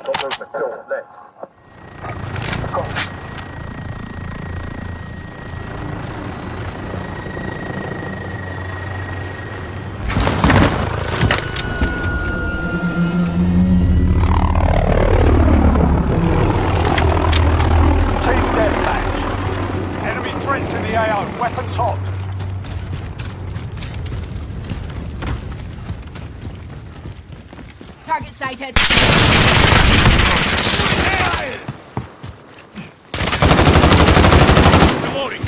movement. Still left. Go. Team deathmatch. Enemy threats in the AO. Weapons hot. Target sighted. Reloading.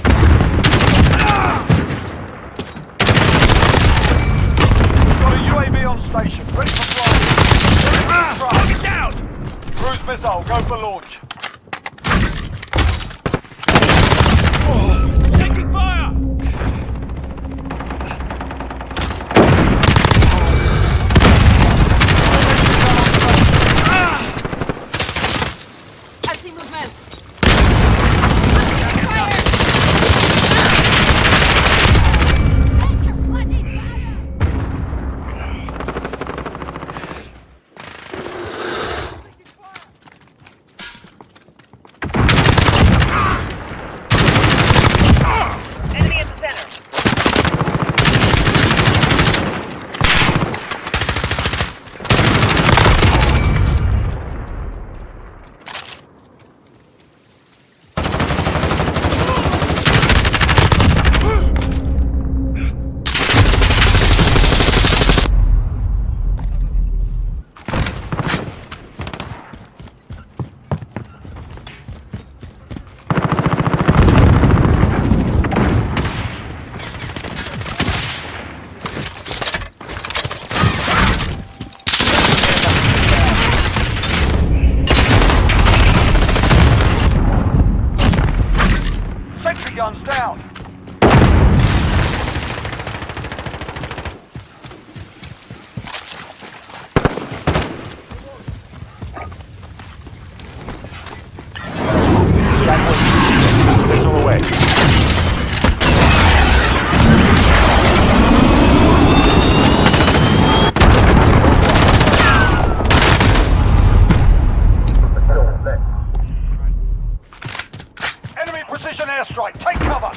Got a UAV on station. Ready for flight. Target down. Cruise missile. Go for launch. Taking fire. I see movement. Enemy at the center. Sentry guns down. Missile away. Still left. Enemy precision airstrike. Take cover.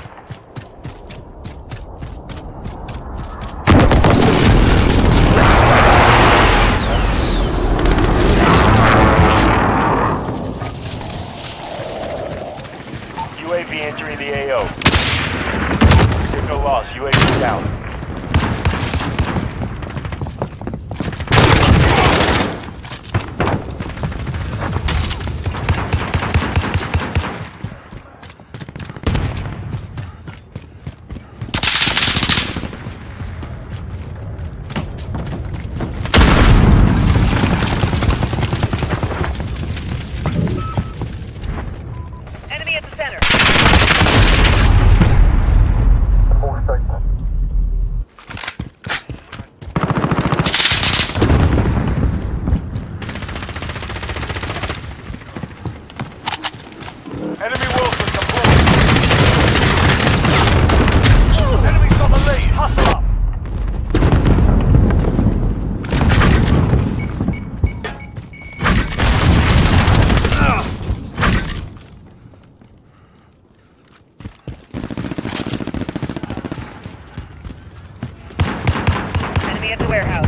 UAV entering the AO. Signal lost. UAV down. Enemy at the center. All station. Enemy Wilson deployed. Enemy's got the lead. Hustle up. Enemy at the warehouse.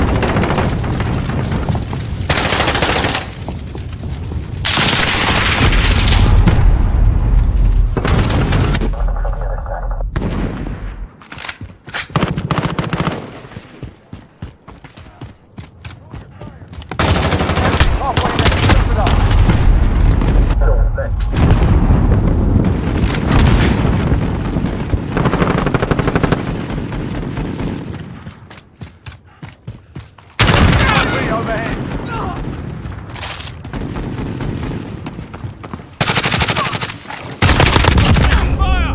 Halfway there. Lift it up. Still left. Three overhead. Fire.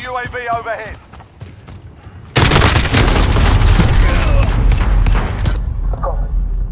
UAV overhead. Copy.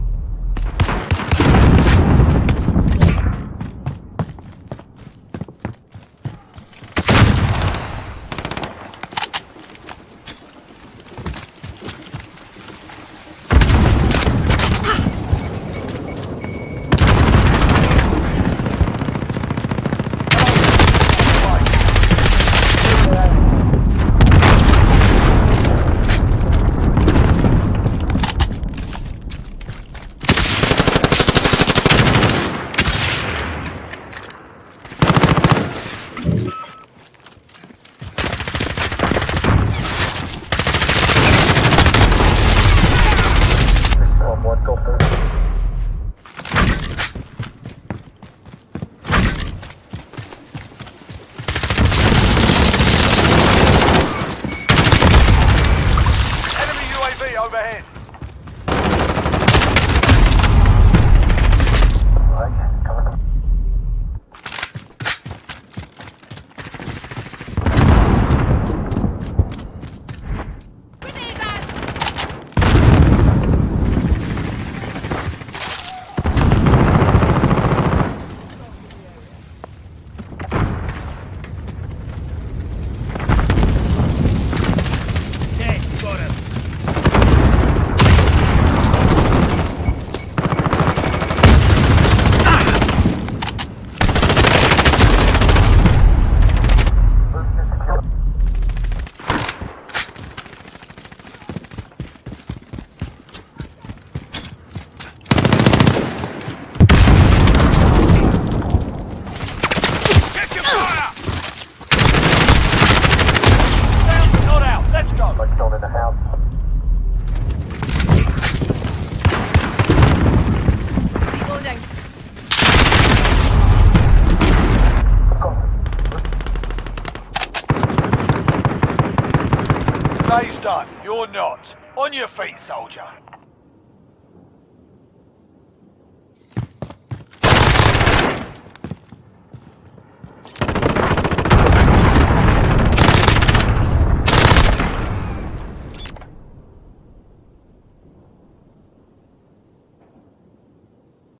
One copy. Enemy UAV overhead. Right, coming. Check your fire! Down, not out. Let's go. Like not in the house. Reloading. Copy. Day's done. You're not. On your feet, soldier.